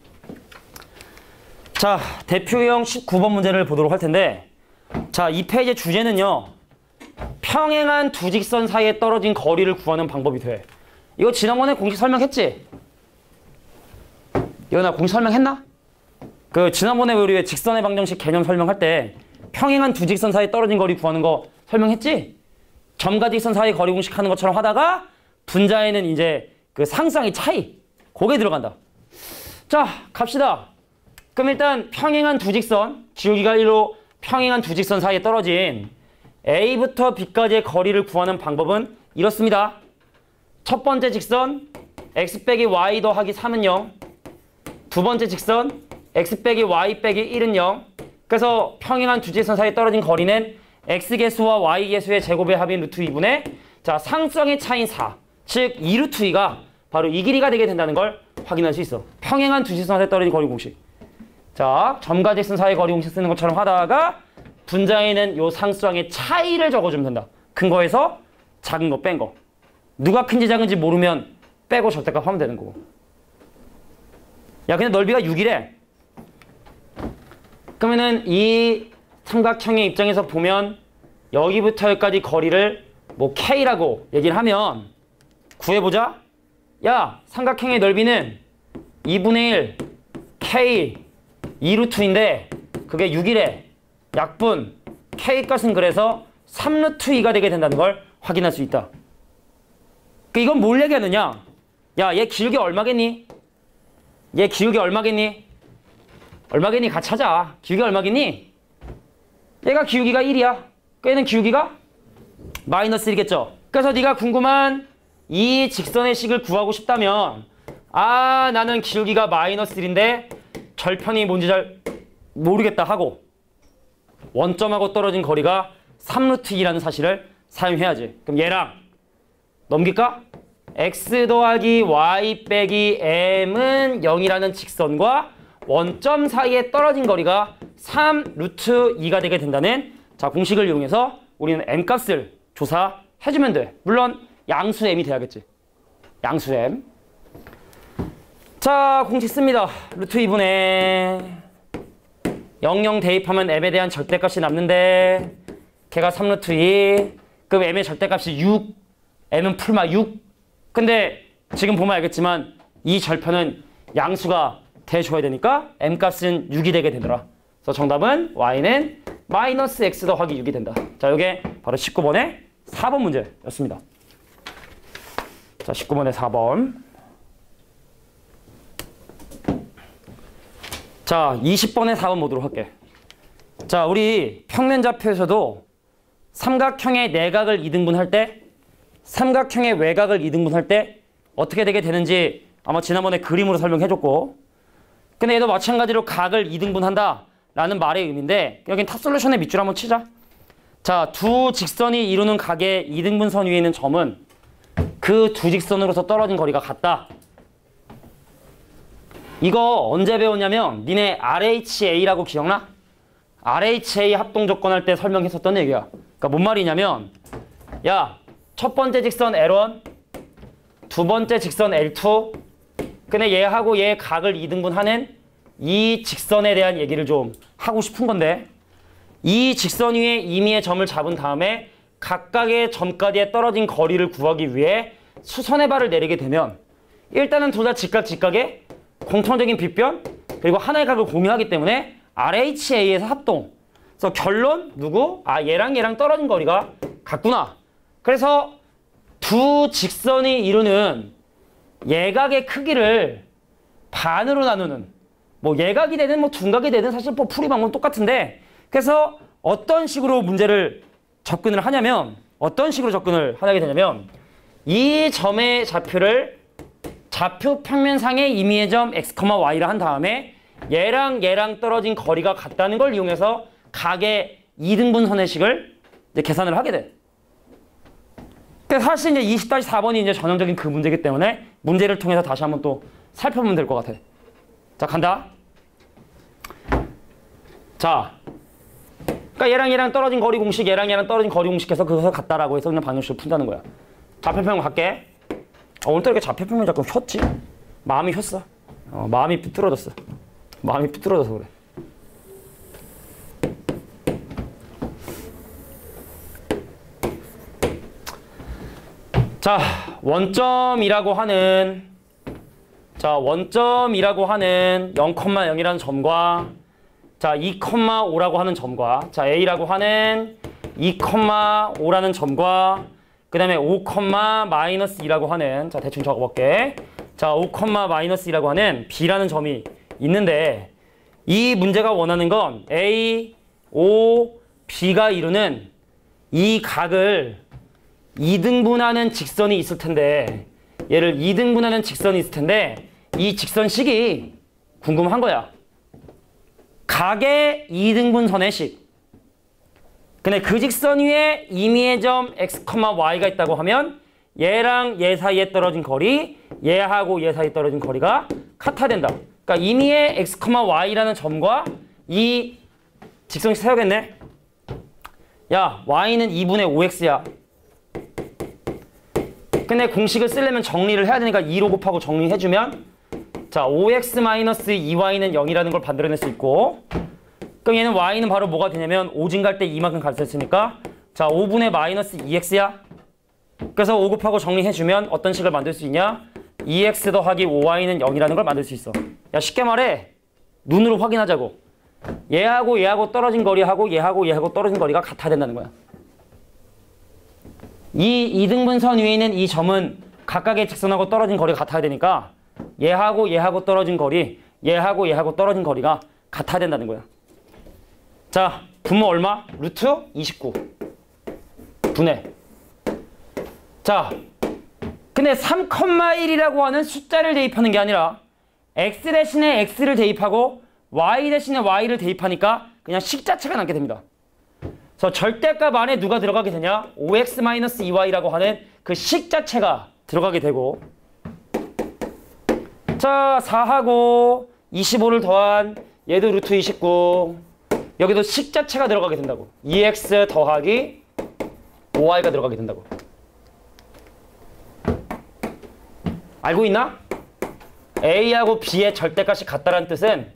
자, 대표형 십구 번 문제를 보도록 할 텐데 자, 이 페이지의 주제는요. 평행한 두 직선 사이에 떨어진 거리를 구하는 방법이 돼. 이거 지난번에 공식 설명했지? 이거 나 공식 설명했나? 그 지난번에 우리 왜 직선의 방정식 개념 설명할 때 평행한 두 직선 사이에 떨어진 거리 구하는 거 설명했지? 점과 직선 사이 거리 공식 하는 것처럼 하다가 분자에는 이제 그 상수항의 차이 그게 들어간다. 자, 갑시다. 그럼 일단 평행한 두 직선, 지우기가 일로 평행한 두 직선 사이에 떨어진 A부터 B까지의 거리를 구하는 방법은 이렇습니다. 첫 번째 직선 x 빼기 y 더하기 삼은 영. 두 번째 직선 x 빼기 y 빼기 일은 영. 그래서 평행한 두 직선 사이에 떨어진 거리는 x계수와 y계수의 제곱의 합인 루트 이분의 자 상수항의 차인 사. 즉 이 루트 이가 바로 이 길이가 되게 된다는 걸 확인할 수 있어. 평행한 두 직선 사이에 떨어진 거리 공식. 자, 점과 직선 사이의 거리 공식 쓰는 것처럼 하다가 분자에는 요 상수항의 차이를 적어주면 된다. 큰 거에서 작은 거 뺀 거. 누가 큰지 작은지 모르면 빼고 절대값 하면 되는 거고. 야, 근데 넓이가 육이래. 그러면은 이 삼각형의 입장에서 보면 여기부터 여기까지 거리를 뭐 K라고 얘기를 하면 구해보자. 야, 삼각형의 넓이는 이분의 일 K 이 루트인데 그게 육이래. 약분 K값은 그래서 삼 루트 이가 되게 된다는 걸 확인할 수 있다. 그 이건 뭘 얘기하느냐? 야, 얘 기울기 얼마겠니? 얘 기울기 얼마겠니? 얼마겠니? 같이 하자. 기울기 얼마겠니? 얘가 기울기가 일이야. 얘는 기울기가 마이너스 일이겠죠. 그래서 네가 궁금한 이 직선의 식을 구하고 싶다면 아, 나는 기울기가 마이너스 일인데 절편이 뭔지 잘 모르겠다 하고 원점하고 떨어진 거리가 삼 루트 이라는 사실을 사용해야지. 그럼 얘랑 넘길까? x 더하기 y 빼기 m은 영이라는 직선과 원점 사이에 떨어진 거리가 삼 루트 이가 되게 된다는 자 공식을 이용해서 우리는 m값을 조사해주면 돼. 물론 양수 m이 돼야겠지. 양수 m. 자, 공식 씁니다. 루트 이분의 영영 대입하면 m에 대한 절대값이 남는데 걔가 삼 루트 이. 그럼 m의 절대값이 육. m은 풀마 육. 근데 지금 보면 알겠지만 이 절편은 양수가 돼줘야 되니까 m값은 육이 되게 되더라. 그래서 정답은 y는 마이너스 x 더하기 육이 된다. 자, 이게 바로 십구 번의 사 번 문제였습니다. 자, 십구 번의 사 번. 자, 이십 번의 사 번 보도록 할게. 자, 우리 평면좌표에서도 삼각형의 내각을 이등분할 때 삼각형의 외곽을 이등분할 때 어떻게 되게 되는지 아마 지난번에 그림으로 설명해줬고, 근데 얘도 마찬가지로 각을 이등분한다 라는 말의 의미인데 여긴 탑솔루션의 밑줄 한번 치자. 자, 두 직선이 이루는 각의 이등분선 위에 있는 점은 그 두 직선으로서 떨어진 거리가 같다. 이거 언제 배웠냐면 니네 알에이치에이라고 기억나? 알에이치에이 합동 조건 할 때 설명했었던 얘기야. 그러니까 뭔 말이냐면 야, 첫 번째 직선 엘 원, 두 번째 직선 엘 투, 근데 얘하고 얘 각을 이등분하는 이 직선에 대한 얘기를 좀 하고 싶은 건데 이 직선 위에 임의의 점을 잡은 다음에 각각의 점까지의 떨어진 거리를 구하기 위해 수선의 발을 내리게 되면 일단은 둘 다 직각 직각의 공통적인 빗변 그리고 하나의 각을 공유하기 때문에 알에이치에이에서 합동. 그래서 결론 누구? 아, 얘랑 얘랑 떨어진 거리가 같구나. 그래서 두 직선이 이루는 예각의 크기를 반으로 나누는, 뭐 예각이 되든 뭐 둔각이 되든 사실 뭐 풀이 방법은 똑같은데, 그래서 어떤 식으로 문제를 접근을 하냐면 어떤 식으로 접근을 하게 되냐면 이 점의 좌표를 좌표 평면상의 임의의 점 x, y라 한 다음에 얘랑 얘랑 떨어진 거리가 같다는 걸 이용해서 각의 이등분선의 식을 이제 계산을 하게 돼. 그러니까 사실 이제 이십 사 번이 이제 전형적인 그 문제이기 때문에 문제를 통해서 다시 한번 또 살펴보면 될 것 같아. 자, 간다. 자, 그러니까 얘랑 얘랑 떨어진 거리 공식, 얘랑 얘랑 떨어진 거리 공식해서 그것을 같다라고 해서 그냥 방정식을 푼다는 거야. 좌표평면 갈게. 어, 오늘따라 이렇게 좌표평면 자꾸 휘었지? 마음이 휘었어. 어, 마음이 삐뚤어졌어. 마음이 삐뚤어져서 그래. 자, 원점이라고 하는 자, 원점이라고 하는 영, 영이라는 점과 자, 이, 오라고 하는 점과 자, A라고 하는 이, 오라는 점과 그 다음에 오, 마이너스 이라고 하는 자, 대충 적어볼게. 자, 오, 마이너스 이라고 하는 B라는 점이 있는데 이 문제가 원하는 건 A, O, B가 이루는 이 각을 이등분하는 직선이 있을 텐데 얘를 이등분하는 직선이 있을 텐데 이 직선식이 궁금한 거야. 각의 이등분선의 식. 근데 그 직선 위에 임의의 점 x, y가 있다고 하면 얘랑 얘 사이에 떨어진 거리, 얘하고 얘 사이에 떨어진 거리가 같아야 된다. 그러니까 임의의 x, y라는 점과 이 직선식 세우겠네. 야, y는 이분의 오 엑스야. 근데 공식을 쓰려면 정리를 해야 되니까 이로 곱하고 정리해주면 자, 오 엑스 마이너스 이 와이는 영이라는 걸 만들어낼 수 있고, 그럼 얘는 y는 바로 뭐가 되냐면 오진 갈 때 이만큼 가르쳤으니까 자, 오분의 마이너스 이 엑스야. 그래서 오 곱하고 정리해주면 어떤 식을 만들 수 있냐? 이 엑스 더하기 오 와이는 영이라는 걸 만들 수 있어. 야, 쉽게 말해 눈으로 확인하자고. 얘하고 얘하고 떨어진 거리하고 얘하고 얘하고 떨어진 거리가 같아야 된다는 거야. 이 이등분선 위에 있는 이 점은 각각의 직선하고 떨어진 거리가 같아야 되니까 얘하고 얘하고 떨어진 거리, 얘하고 얘하고 떨어진 거리가 같아야 된다는 거야. 자, 분모 얼마? 루트 이십구 분의. 자, 근데 삼, 일이라고 하는 숫자를 대입하는 게 아니라 x 대신에 x를 대입하고 y 대신에 y를 대입하니까 그냥 식 자체가 남게 됩니다. 그래서 절대값 안에 누가 들어가게 되냐? 오 엑스 이 와이라고 하는 그 식 자체가 들어가게 되고, 자, 사하고 이십오를 더한 얘도 루트 이십구, 여기도 식 자체가 들어가게 된다고. 이 엑스 더하기 오 와이가 들어가게 된다고. 알고 있나? A하고 B의 절대값이 같다는 뜻은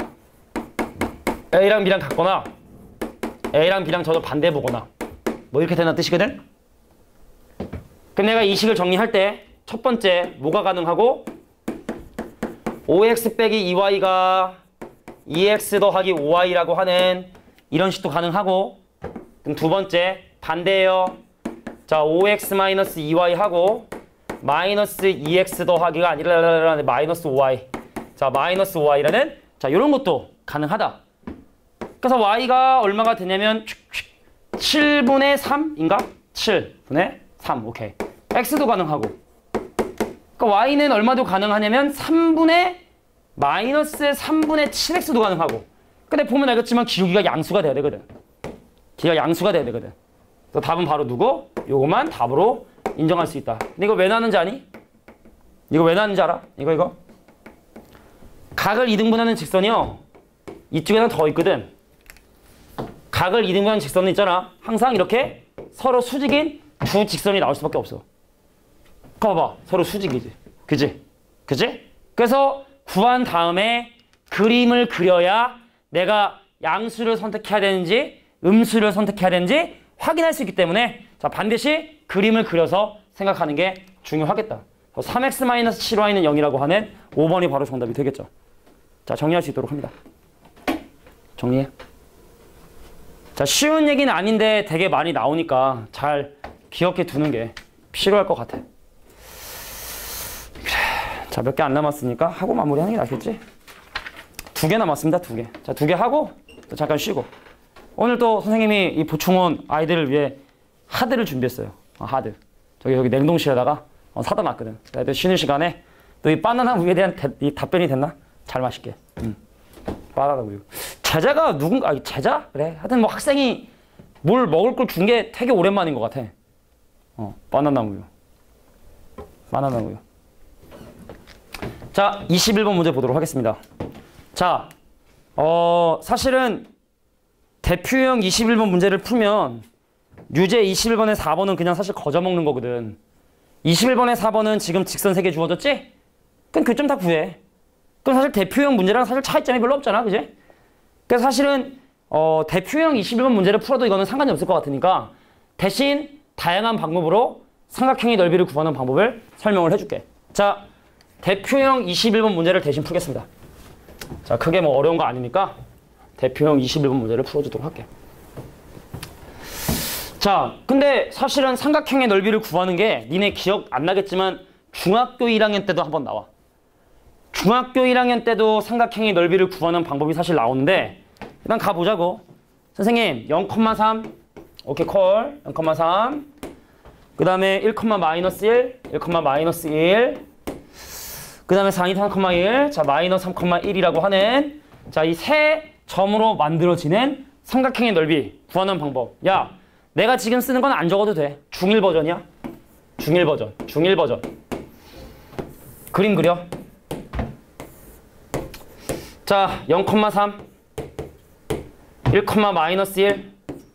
A랑 B랑 같거나 A랑 B랑 저도 반대 보거나 뭐 이렇게 되는 뜻이거든? 그럼 내가 이 식을 정리할 때 첫 번째 뭐가 가능하고? 오 엑스 빼기 이 와이가 이 엑스 더하기 오 와이라고 하는 이런 식도 가능하고, 그럼 두 번째 반대예요. 자, 오 엑스 마이너스 이 와이 하고 마이너스 이 엑스 더하기가 아니라 마이너스 오 와이. 자, 마이너스 오 와이라는 자, 이런 것도 가능하다. 그래서 y가 얼마가 되냐면 칠분의 삼인가? 칠분의 삼. 오케이. x도 가능하고. 그러니까 y는 얼마도 가능하냐면 삼분의 마이너스 삼분의 칠 엑스도 가능하고. 근데 보면 알겠지만 기울기가 양수가 돼야 되거든. 기가 양수가 돼야 되거든. 그래서 답은 바로 누구? 요거만 답으로 인정할 수 있다. 근데 이거 왜 나왔는지 아니? 이거 왜 나왔는지 알아? 이거 이거. 각을 이등분하는 직선이요. 이쪽에는 더 있거든. 각을 이등분하는 직선은 있잖아. 항상 이렇게 서로 수직인 두 직선이 나올 수밖에 없어. 봐봐. 서로 수직이지. 그지? 그지? 그래서 구한 다음에 그림을 그려야 내가 양수를 선택해야 되는지 음수를 선택해야 되는지 확인할 수 있기 때문에 자, 반드시 그림을 그려서 생각하는 게 중요하겠다. 삼 엑스 칠 와이는 영이라고 하는 오 번이 바로 정답이 되겠죠. 자, 정리할 수 있도록 합니다. 정리해. 자, 쉬운 얘기는 아닌데 되게 많이 나오니까 잘 기억해 두는 게 필요할 것 같아. 그래. 자, 몇 개 안 남았으니까 하고 마무리하는 게 낫겠지? 두 개 남았습니다. 두 개. 자, 두 개 하고 또 잠깐 쉬고. 오늘 또 선생님이 이 보충원 아이들을 위해 하드를 준비했어요. 어, 하드. 저기 여기 냉동실에다가 어, 사다 놨거든. 애들 쉬는 시간에 또 이 바나나 우유에 대한 대, 이 답변이 됐나? 잘 마실게. 음. 바나나 우유. 제자가 누군가, 아, 제자? 그래. 하여튼 뭐 학생이 뭘 먹을 걸 준 게 되게 오랜만인 것 같아. 어, 바나나 우유. 바나나 우유. 자, 이십일 번 문제 보도록 하겠습니다. 자, 어, 사실은 대표형 이십일 번 문제를 풀면 유제 이십일 번에 사 번은 그냥 사실 거저먹는 거거든. 이십일 번에 사 번은 지금 직선 세 개 주어졌지? 그럼 교점 다 구해. 그럼 사실 대표형 문제랑 사실 차이점이 별로 없잖아. 그지? 그래서 사실은 어, 대표형 이십일 번 문제를 풀어도 이거는 상관이 없을 것 같으니까 대신 다양한 방법으로 삼각형의 넓이를 구하는 방법을 설명을 해줄게. 자, 대표형 이십일 번 문제를 대신 풀겠습니다. 자, 크게 뭐 어려운 거 아니니까 대표형 이십일 번 문제를 풀어주도록 할게. 자, 근데 사실은 삼각형의 넓이를 구하는 게 니네 기억 안 나겠지만 중학교 일 학년 때도 한번 나와. 중학교 일 학년 때도 삼각형의 넓이를 구하는 방법이 사실 나오는데 일단 가보자고. 선생님 영 콤마 삼 오케이 콜 영 콤마 삼 그 다음에 일 콤마 마이너스 일 일 콤마 마이너스 일 그 다음에 사인 삼 콤마 일 자 마이너스 삼 콤마 일이라고 하는 자 이 세 점으로 만들어지는 삼각형의 넓이 구하는 방법. 야, 내가 지금 쓰는 건 안 적어도 돼. 중일 버전이야. 중일 버전. 중일 버전. 그림 그려. 자, 영 콤마 삼 일 콤마 마이너스 일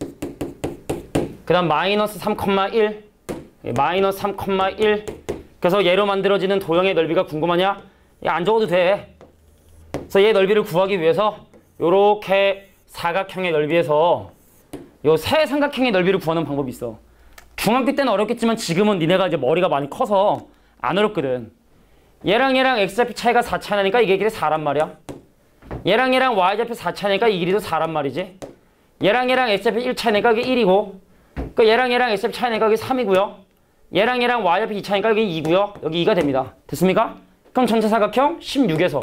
그 다음 마이너스 삼 콤마 일 마이너스 삼 콤마 일 그래서 얘로 만들어지는 도형의 넓이가 궁금하냐? 얘 안 적어도 돼. 그래서 얘 넓이를 구하기 위해서 요렇게 사각형의 넓이에서 요 세 삼각형의 넓이를 구하는 방법이 있어. 중학교 때는 어렵겠지만 지금은 니네가 이제 머리가 많이 커서 안 어렵거든. 얘랑 얘랑 x좌표 차이가 사 차이 나니까 이게 길이 사란 말이야. 얘랑 얘랑 y좌표 사 차니까 이 길이도 사란 말이지. 얘랑 얘랑 x좌표 일 차니까 이게 일이고, 그 얘랑 얘랑 x좌표 차니까 이게 삼이고요. 얘랑 얘랑 y좌표 이 차니까 이게 이고요. 여기 이가 됩니다. 됐습니까? 그럼 전체 사각형 십육에서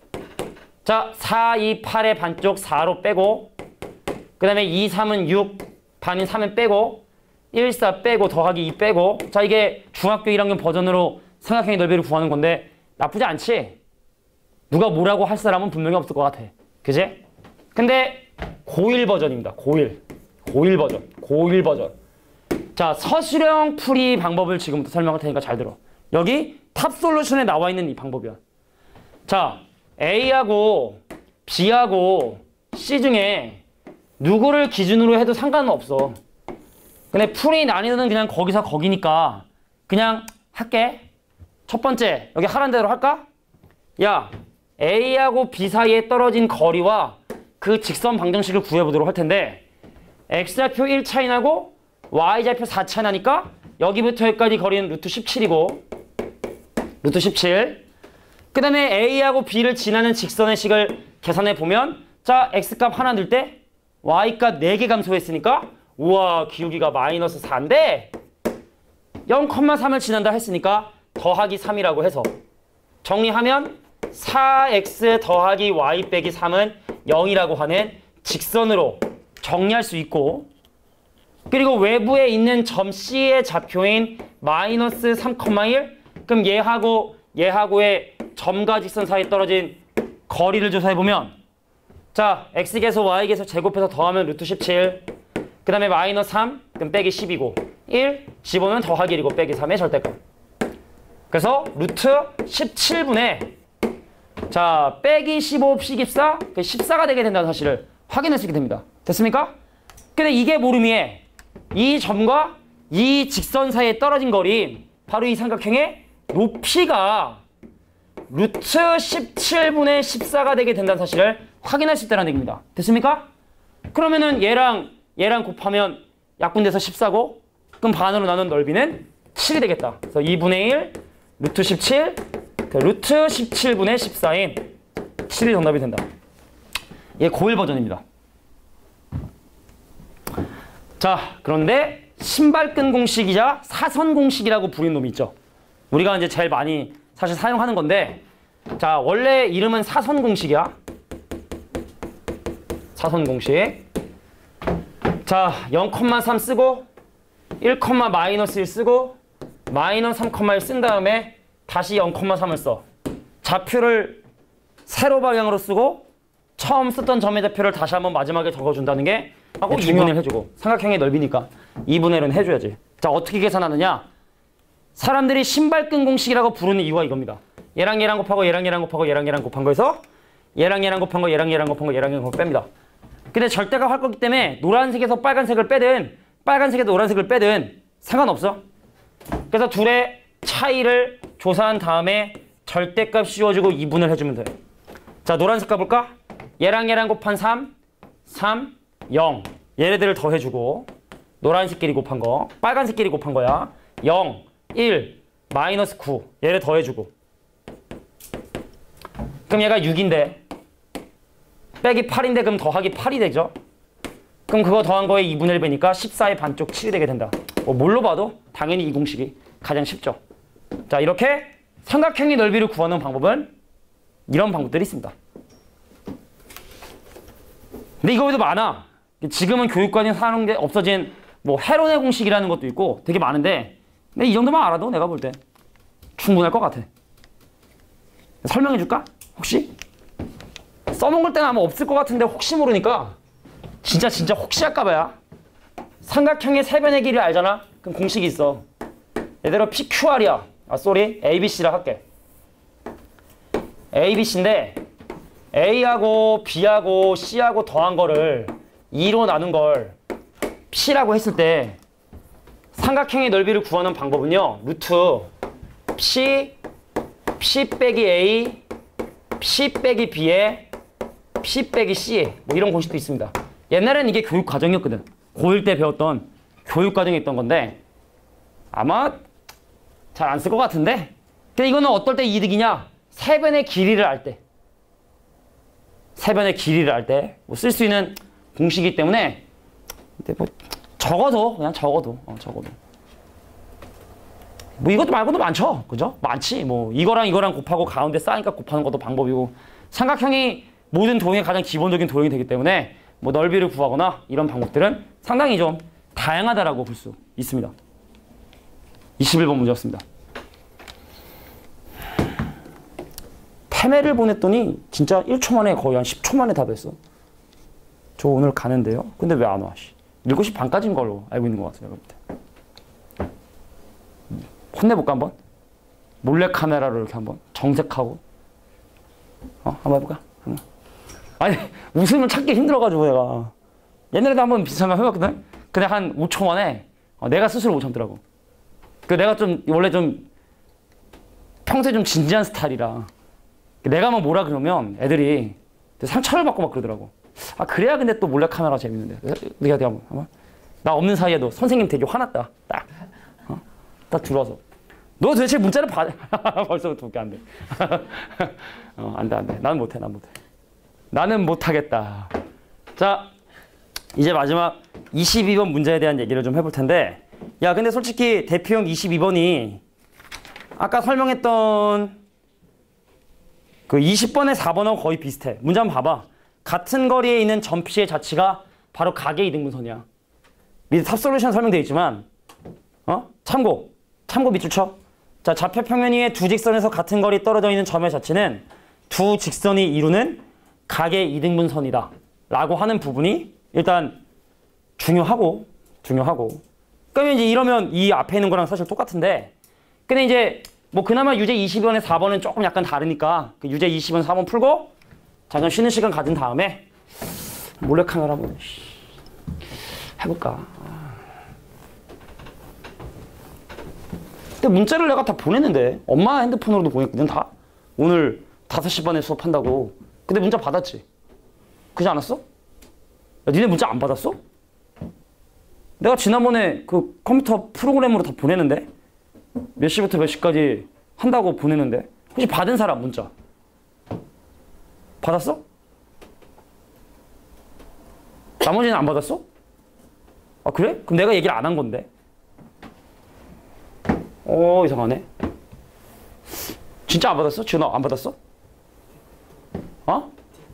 자, 사, 이, 팔의 반쪽 사로 빼고, 그 다음에 이, 삼은 육, 반인 삼은 빼고, 일, 사 빼고, 더하기 이 빼고. 자, 이게 중학교 일 학년 버전으로 삼각형의 넓이를 구하는 건데 나쁘지 않지? 누가 뭐라고 할 사람은 분명히 없을 것 같아. 그지? 근데 고일 버전입니다. 고일. 고일 버전. 고일 버전. 자, 서술형 풀이 방법을 지금부터 설명할 테니까 잘 들어. 여기 탑 솔루션에 나와 있는 이 방법이야. 자, A하고 B하고 C 중에 누구를 기준으로 해도 상관은 없어. 근데 풀이 난이도는 그냥 거기서 거기니까 그냥 할게. 첫 번째, 여기 하란 대로 할까? 야, A하고 B 사이에 떨어진 거리와 그 직선 방정식을 구해보도록 할 텐데 x좌표 일 차이 나고 y좌표 사 차이 나니까 여기부터 여기까지 거리는 루트 십칠이고 루트 십칠. 그 다음에 A하고 B를 지나는 직선의 식을 계산해 보면 자, x값 하나 넣을 때 y값 네 개 감소했으니까 우와, 기울기가 마이너스 사인데 영 콤마 삼을 지난다 했으니까 더하기 삼이라고 해서 정리하면 사 엑스 더하기 y 빼기 삼은 영이라고 하는 직선으로 정리할 수 있고, 그리고 외부에 있는 점 C의 좌표인 마이너스 삼, 일, 그럼 얘하고 얘하고의 점과 직선 사이에 떨어진 거리를 조사해보면 자, x계에서 y계에서 제곱해서 더하면 루트 십칠, 그 다음에 마이너스 삼, 그럼 빼기 십이고 일, 십오는 더하기 일이고 빼기 삼의 절대값. 그래서 루트 십칠분의 자, 빼기 십오, 십사, 십사가 되게 된다는 사실을 확인할 수 있게 됩니다. 됐습니까? 근데 이게 모름이에 이 점과 이 직선 사이에 떨어진 거리, 바로 이 삼각형의 높이가 루트 십칠분의 십사가 되게 된다는 사실을 확인할 수 있다는 얘기입니다. 됐습니까? 그러면은 얘랑 얘랑 곱하면 약분돼서 십사고, 그럼 반으로 나눈 넓이는 칠이 되겠다. 그래서 이분의 일 루트 십칠, 그 루트 십칠분의 십사인 칠이 정답이 된다. 이게 고일 버전입니다. 자, 그런데 신발끈 공식이자 사선 공식이라고 부르는 놈이 있죠. 우리가 이제 제일 많이 사실 사용하는 건데, 자, 원래 이름은 사선 공식이야. 사선 공식. 자, 영 콤마 삼 쓰고 일, 마이너스 일 쓰고 마이너스 삼, 일 쓴 다음에 다시 영 콤마 삼을 써. 좌표를 세로 방향으로 쓰고 처음 썼던 점의 좌표를 다시 한번 마지막에 적어준다는 게 하고 이분의 일 해주고, 삼각형의 넓이니까 이분의 일은 해줘야지. 자, 어떻게 계산하느냐? 사람들이 신발끈 공식이라고 부르는 이유가 이겁니다. 얘랑 얘랑 곱하고 얘랑 얘랑 곱하고 얘랑 얘랑 곱한 거에서 얘랑 얘랑 곱한 거 얘랑 얘랑 곱한 거 얘랑 얘랑 곱한 거 뺍니다. 근데 절대값 할 거기 때문에 노란색에서 빨간색을 빼든 빨간색에서 노란색을 빼든 상관없어. 그래서 둘의 차이를 조사한 다음에 절대값 씌워주고 이분을 해주면 돼. 자, 노란색 가볼까? 얘랑 얘랑 곱한 삼, 삼, 영. 얘네들을 더해주고 노란색끼리 곱한 거, 빨간색끼리 곱한 거야. 영, 일, 마이너스 구. 얘를 더해주고 그럼 얘가 육인데 빼기 팔인데 그럼 더하기 팔이 되죠. 그럼 그거 더한 거에 이분의 일 배니까 십사의 반쪽 칠이 되게 된다. 뭐 뭘로 봐도 당연히 이 공식이 가장 쉽죠. 자, 이렇게 삼각형의 넓이를 구하는 방법은 이런 방법들이 있습니다. 근데 이거 외에도 많아. 지금은 교육관이 사는 게 없어진 뭐 헤론의 공식이라는 것도 있고 되게 많은데, 근데 이 정도만 알아도 내가 볼 때 충분할 것 같아. 설명해 줄까? 혹시? 써먹을 때는 아마 없을 것 같은데 혹시 모르니까 진짜 진짜 혹시 할까봐야. 삼각형의 세변의 길이를 알잖아? 그럼 공식이 있어. 얘들아 피큐알이야. 아 쏘리 에이비씨라 할게. 에이비씨인데 A하고 B하고 C하고 더한 거를 이로 나눈 걸 P라고 했을 때 삼각형의 넓이를 구하는 방법은요, 루트 P, P 빼기 A, P 빼기 B에 P 빼기 C, 뭐 이런 공식도 있습니다. 옛날에는 이게 교육 과정이었거든. 고일 때 배웠던 교육 과정에 있던 건데 아마 잘 안 쓸 것 같은데, 근데 이거는 어떨 때 이득이냐? 세변의 길이를 알 때. 세변의 길이를 알 때 뭐 쓸 수 있는 공식이기 때문에 근데 뭐 적어도 그냥 적어도 어, 적어도 뭐 이것도 말고도 많죠. 그죠? 많지. 뭐 이거랑 이거랑 곱하고 가운데 쌓으니까 곱하는 것도 방법이고 삼각형이 모든 도형의 가장 기본적인 도형이 되기 때문에 뭐 넓이를 구하거나 이런 방법들은 상당히 좀 다양하다라고 볼 수 있습니다. 이십일 번 문제였습니다. 패매를 보냈더니 진짜 일 초 만에 거의 한 십 초 만에 답했어. 저 오늘 가는데요? 근데 왜 안 와? 일곱 시 반까지인 걸로 알고 있는 것 같아요. 여러분들. 혼내볼까 한번? 몰래카메라로 이렇게 한번 정색하고 어? 한번 해볼까? 한번. 아니 웃음을 찾기 힘들어가지고 내가 옛날에도 한번 비슷한 거 해봤거든? 근데 한 오 초 만에 어, 내가 스스로 못 참더라고. 그 내가 좀 원래 좀 평소에 좀 진지한 스타일이라 내가 막 뭐라 그러면 애들이 상처를 받고 막 그러더라고. 아 그래야 근데 또 몰래카메라 재밌는데. 내가 내가 한번 나 없는 사이에도 선생님 되게 화났다. 딱, 어? 딱 들어와서 너 도대체 문자를 받아. 벌써부터 웃겨 안 돼. 어, 안 돼, 안 돼. 나는 못해, 난 못해. 나는 못하겠다. 자, 이제 마지막 이십이 번 문제에 대한 얘기를 좀 해볼 텐데 야 근데 솔직히 대표형 이십이 번이 아까 설명했던 그 이십 번의 사 번하고 거의 비슷해. 문제 한번 봐봐. 같은 거리에 있는 점피의 자치가 바로 각의 이등분선이야. 밑에 탑솔루션 설명되어 있지만 어? 참고. 참고 밑줄 쳐. 자, 좌표평면 위에 두 직선에서 같은 거리 떨어져 있는 점의 자치는 두 직선이 이루는 각의 이등분선이다. 라고 하는 부분이 일단 중요하고 중요하고 그러면 이제 이러면 이 앞에 있는 거랑 사실 똑같은데 근데 이제 뭐 그나마 유제 이십 번에 사 번은 조금 약간 다르니까 그 유제 이십 번 사 번 풀고 잠깐 쉬는 시간 가진 다음에 몰래카메라 한번 해볼까. 근데 문자를 내가 다 보냈는데 엄마 핸드폰으로도 보냈거든 다. 오늘 다섯 시 반에 수업한다고. 근데 문자 받았지? 그러지 않았어? 야, 니네 문자 안 받았어? 내가 지난번에 그 컴퓨터 프로그램으로 다 보내는데 몇 시부터 몇 시까지 한다고 보내는데 혹시 받은 사람 문자 받았어? 나머지는 안 받았어? 아 그래? 그럼 내가 얘기를 안 한 건데. 어 이상하네. 진짜 안 받았어? 지훈아 안 받았어? 어?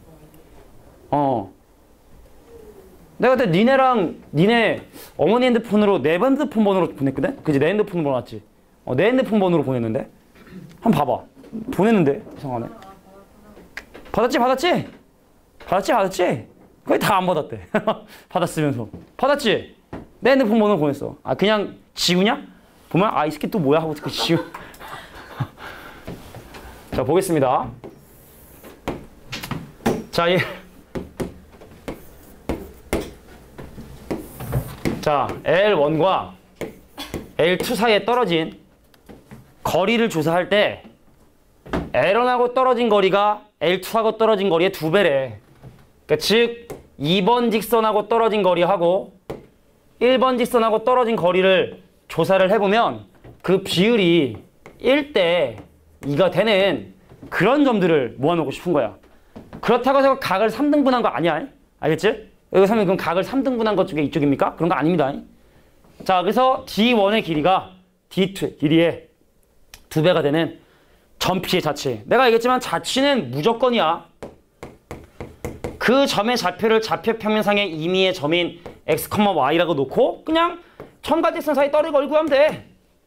어. 내가 그때 니네랑 니네 어머니 핸드폰으로 내 핸드폰 번호로 보냈거든? 그지? 내 핸드폰 번호 맞지? 어, 내 핸드폰 번호로 보냈는데? 한번 봐봐. 보냈는데? 이상하네. 받았지? 받았지? 받았지? 받았지? 거의 다 안 받았대. 받았으면서. 받았지? 내 핸드폰 번호로 보냈어. 아 그냥 지우냐? 보면 아 이 새끼 또 뭐야? 하고 그 지우. 자 보겠습니다. 자, 이 자, 엘 원과 엘 투 사이에 떨어진 거리를 조사할 때 엘 원하고 떨어진 거리가 엘 투하고 떨어진 거리의 두 배래. 그러니까 즉 이 번 직선하고 떨어진 거리하고 일 번 직선하고 떨어진 거리를 조사를 해보면 그 비율이 일 대 이가 되는 그런 점들을 모아놓고 싶은 거야. 그렇다고 해서 각을 삼 등분한 거 아니야. 알겠지? 여기서 하면 그럼 각을 삼 등분한 것 중에 이쪽입니까? 그런 거 아닙니다. 자, 그래서 디 원의 길이가 디 투 길이의 두 배가 되는 점피의 자치. 내가 얘기했지만 자치는 무조건이야. 그 점의 좌표를 좌표평면상의 임의의 점인 x, y라고 놓고 그냥 점과 직선 사이 떨어진 거리 구하면 돼.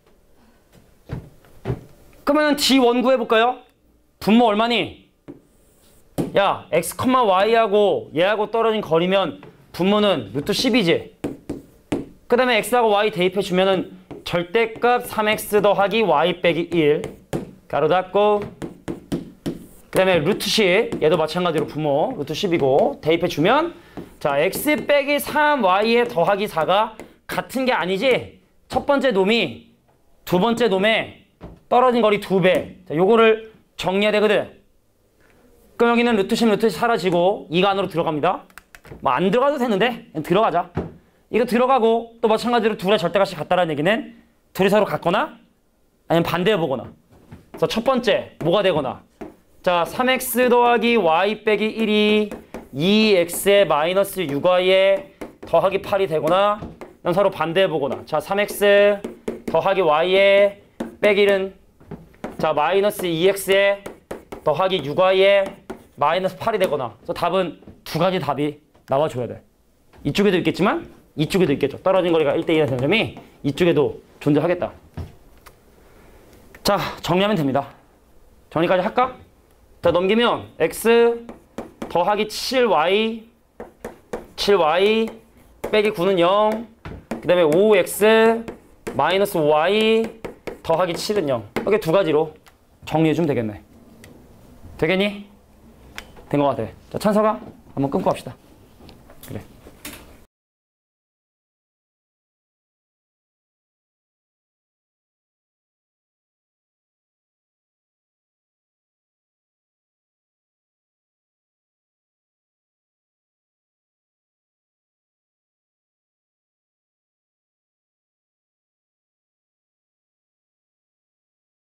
그러면 디 원 구해볼까요? 분모 얼마니? 야, x, y하고 얘하고 떨어진 거리면 분모는 루트 십이지. 그 다음에 x하고 y 대입해주면은 절대값 삼 엑스 더하기 y 빼기 일 가로 닫고 그 다음에 루트 십 얘도 마찬가지로 분모 루트 십이고 대입해주면 자 x 빼기 삼 와이에 더하기 사가 같은 게 아니지. 첫 번째 놈이 두 번째 놈에 떨어진 거리 두 배. 자, 요거를 정리해야 되거든. 그럼 여기는 루트 십, 루트 십 사라지고 이가 안으로 들어갑니다. 뭐 안 들어가도 되는데 그냥 들어가자. 이거 들어가고 또 마찬가지로 둘의 절대값이 같다라는 얘기는 둘이 서로 같거나 아니면 반대해보거나. 그래서 첫 번째 뭐가 되거나 자, 삼 엑스 더하기 y 빼기 일이 이 엑스에 마이너스 육 와이에 더하기 팔이 되거나 난 서로 반대해보거나. 자, 삼 엑스 더하기 y에 빼기 일은 자 마이너스 이 엑스에 더하기 육 와이에 마이너스 팔이 되거나. 그래서 답은 두 가지 답이 나와줘야 돼. 이쪽에도 있겠지만 이쪽에도 있겠죠. 떨어진 거리가 일 대 이라는 점이 이쪽에도 존재하겠다. 자, 정리하면 됩니다. 정리까지 할까? 자, 넘기면 x 더하기 칠 와이 칠 와이 빼기 구는 영, 그 다음에 오 엑스 마이너스 오 와이 더하기 칠은 영. 이렇게 두 가지로 정리해주면 되겠네. 되겠니? 된 것 같아. 자, 찬서가 한번 끊고 합시다. 그래.